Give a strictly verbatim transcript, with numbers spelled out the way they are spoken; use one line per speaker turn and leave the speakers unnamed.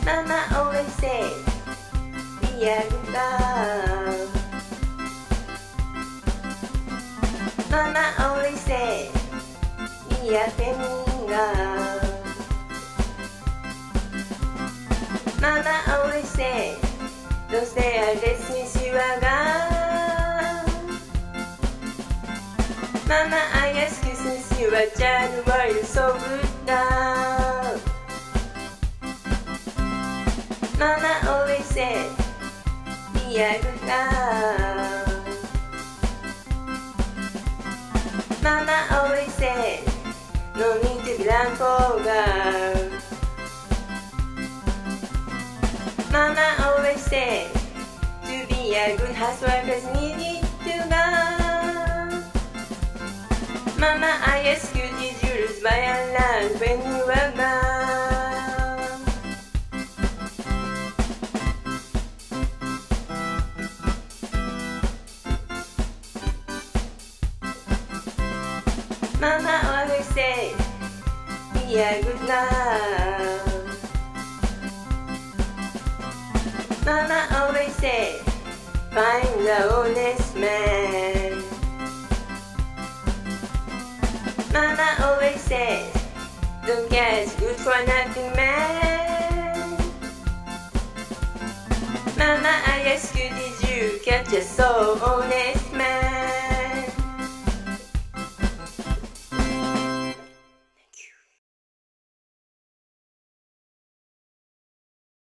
Mama always say, be a good girl. Mama always say, be a feminine girl. Mama always say, don't stay and dismiss you a girl. Mama, I ask you since you were a child, why you so good now? Mama always said, be a good girl. Mama always said, no need to be long for girl. Mama always said, to be a good housewife is needed to go. Mama, I ask you, did you lose by a land when you were gone? Mama always said, be a good girl. Mama always said, find the honest man. Mama always said, don't get good for nothing man. Mama, I ask you, did you catch a so honest